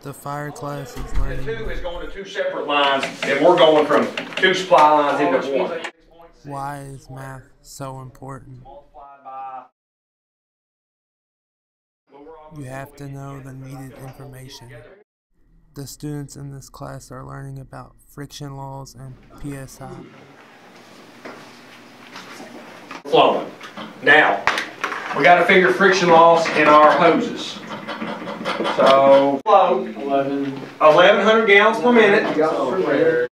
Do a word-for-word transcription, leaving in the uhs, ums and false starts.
The fire class is learning. Two is going to two separate lines, and we're going from two supply lines into one. Why is math so important? You have to know the needed information. The students in this class are learning about friction laws and P S I. Flowing. Now, we got to figure friction loss in our hoses. So, flow eleven hundred gallons per minute.